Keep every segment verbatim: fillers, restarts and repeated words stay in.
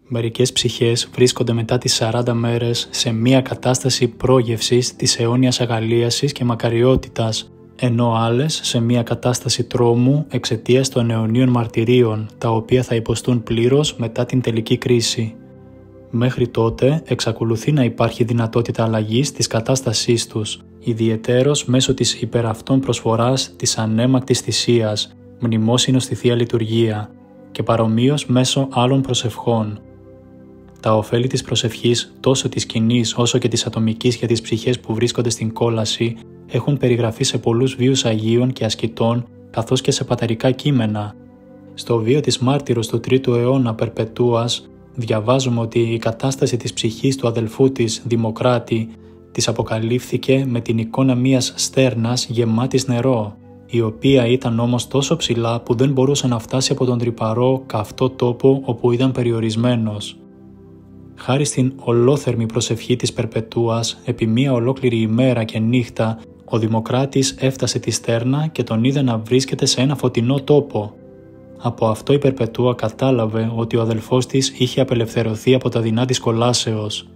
Μερικές ψυχές βρίσκονται μετά τις σαράντα μέρες σε μια κατάσταση πρόγευσης της αιώνιας αγαλίασης και μακαριότητας, ενώ άλλες σε μια κατάσταση τρόμου εξαιτίας των αιωνίων μαρτυρίων, τα οποία θα υποστούν πλήρως μετά την τελική κρίση. Μέχρι τότε εξακολουθεί να υπάρχει δυνατότητα αλλαγής της κατάστασής τους, ιδιαιτέρως μέσω της υπεραυτών προσφοράς της ανέμακτης θυσίας, μνημόσυνο στη Θεία Λειτουργία, και παρομοίως μέσω άλλων προσευχών. Τα ωφέλη της προσευχής, τόσο της κοινής όσο και της ατομικής για τις ψυχές που βρίσκονται στην κόλαση, έχουν περιγραφεί σε πολλούς βίους Αγίων και ασκητών, καθώς και σε πατερικά κείμενα. Στο βίο της μάρτυρος του τρίτου αιώνα Περπετούας, διαβάζουμε ότι η κατάσταση της ψυχής του αδελφού της, Δημοκράτη, της αποκαλύφθηκε με την εικόνα μιας στέρνας γεμάτης νερό, η οποία ήταν όμως τόσο ψηλά που δεν μπορούσε να φτάσει από τον τρυπαρό, καυτό τόπο όπου ήταν περιορισμένος. Χάρη στην ολόθερμη προσευχή της Περπετούας, επί μία ολόκληρη ημέρα και νύχτα, ο Δημοκράτης έφτασε τη στέρνα και τον είδε να βρίσκεται σε ένα φωτεινό τόπο. Από αυτό η Περπετούα κατάλαβε ότι ο αδελφός της είχε απελευθερωθεί από τα δεινά της κολάσεως.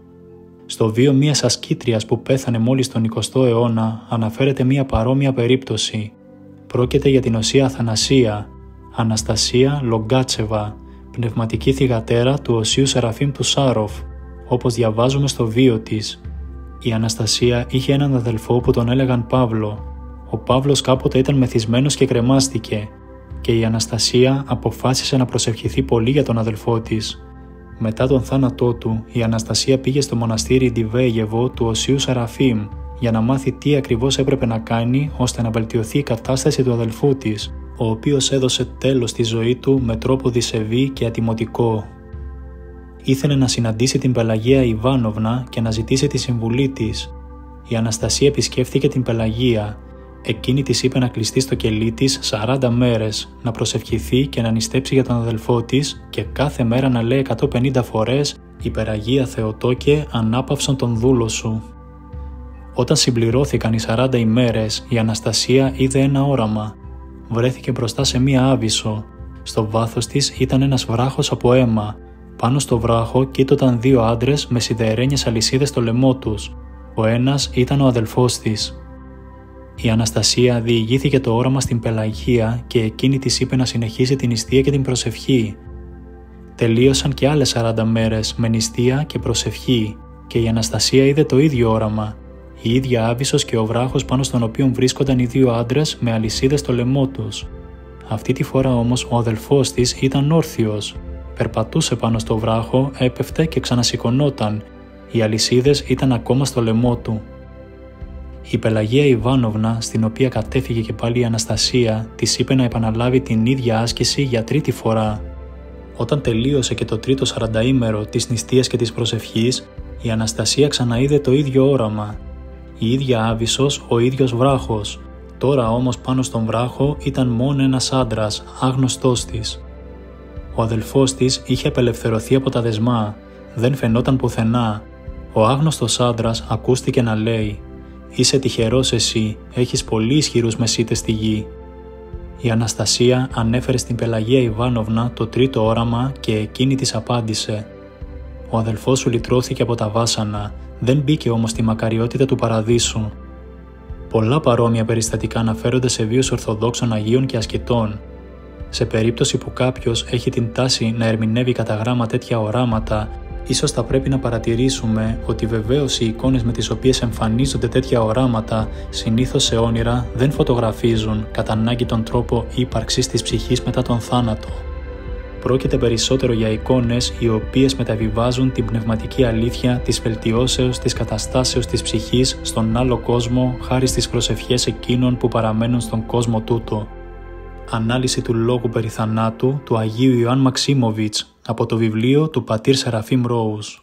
Στο βίο μιας ασκήτριας που πέθανε μόλις τον εικοστό αιώνα αναφέρεται μια παρόμοια περίπτωση. Πρόκειται για την οσία Αθανασία, Αναστασία Λογκάτσεβα, πνευματική θυγατέρα του οσίου Σεραφείμ του Σάροφ, όπως διαβάζουμε στο βίο της. Η Αναστασία είχε έναν αδελφό που τον έλεγαν Παύλο. Ο Παύλος κάποτε ήταν μεθυσμένος και κρεμάστηκε, και η Αναστασία αποφάσισε να προσευχηθεί πολύ για τον αδελφό της. Μετά τον θάνατό του, η Αναστασία πήγε στο μοναστήρι Ντιβέγεβο του οσίου Σεραφείμ για να μάθει τι ακριβώς έπρεπε να κάνει ώστε να βελτιωθεί η κατάσταση του αδελφού της, ο οποίος έδωσε τέλος στη ζωή του με τρόπο δισεβή και ατιμωτικό. Ήθελε να συναντήσει την Πελαγία Ιβάνοβνα και να ζητήσει τη συμβουλή της. Η Αναστασία επισκέφθηκε την Πελαγία. Εκείνη της είπε να κλειστεί στο κελί της σαράντα μέρες, να προσευχηθεί και να νηστέψει για τον αδελφό της και κάθε μέρα να λέει εκατόν πενήντα φορές «Υπεραγία Θεοτόκε, ανάπαυσον τον δούλο σου». Όταν συμπληρώθηκαν οι σαράντα ημέρες, η Αναστασία είδε ένα όραμα. Βρέθηκε μπροστά σε μία άβυσσο. Στο βάθος της ήταν ένας βράχος από αίμα. Πάνω στο βράχο κοίτοταν δύο άντρες με σιδερένιες αλυσίδες στο λαιμό τους. Ο ένας ήταν ο αδελφός της. Η Αναστασία διηγήθηκε το όραμα στην Πελαγία και εκείνη της είπε να συνεχίσει την νηστεία και την προσευχή. Τελείωσαν και άλλες σαράντα μέρες με νηστεία και προσευχή και η Αναστασία είδε το ίδιο όραμα. Η ίδια άβυσσος και ο βράχος πάνω στον οποίο βρίσκονταν οι δύο άντρες με αλυσίδες στο λαιμό τους. Αυτή τη φορά όμως ο αδελφός της ήταν όρθιος. Περπατούσε πάνω στο βράχο, έπεφτε και ξανασηκωνόταν. Οι αλυσίδες ήταν ακόμα στο λαιμό του. Η Πελαγία Ιβάνοβνα, στην οποία κατέφυγε και πάλι η Αναστασία, της είπε να επαναλάβει την ίδια άσκηση για τρίτη φορά. Όταν τελείωσε και το τρίτο σαρανταήμερο της νηστείας και της προσευχής, η Αναστασία ξαναείδε το ίδιο όραμα. Η ίδια άβυσσος, ο ίδιος βράχος. Τώρα όμως πάνω στον βράχο ήταν μόνο ένας άντρας, άγνωστός της. Ο αδελφός της είχε απελευθερωθεί από τα δεσμά, δεν φαινόταν πουθενά. Ο άγνωστος άντρας ακούστηκε να λέει «Είσαι τυχερός εσύ, έχεις πολύ ισχυρούς μεσίτες στη γη». Η Αναστασία ανέφερε στην Πελαγία Ιβάνοβνα το τρίτο όραμα και εκείνη της απάντησε «Ο αδελφός σου λυτρώθηκε από τα βάσανα, δεν μπήκε όμως στη μακαριότητα του παραδείσου». Πολλά παρόμοια περιστατικά αναφέρονται σε βίους Ορθοδόξων Αγίων και ασκητών. Σε περίπτωση που κάποιος έχει την τάση να ερμηνεύει κατά γράμμα τέτοια οράματα, ίσως θα πρέπει να παρατηρήσουμε ότι βεβαίως οι εικόνες με τις οποίες εμφανίζονται τέτοια οράματα συνήθως σε όνειρα δεν φωτογραφίζουν κατά ανάγκη τον τρόπο ύπαρξης της ψυχής μετά τον θάνατο. Πρόκειται περισσότερο για εικόνες οι οποίες μεταβιβάζουν την πνευματική αλήθεια της βελτιώσεως της καταστάσεως της ψυχής στον άλλο κόσμο χάρη στις προσευχές εκείνων που παραμένουν στον κόσμο τούτο. Ανάλυση του λόγου περί θανάτου του Αγίου Ιωάνν Μαξίμοβιτς από το βιβλίο του πατήρ Σεραφείμ Ρόους.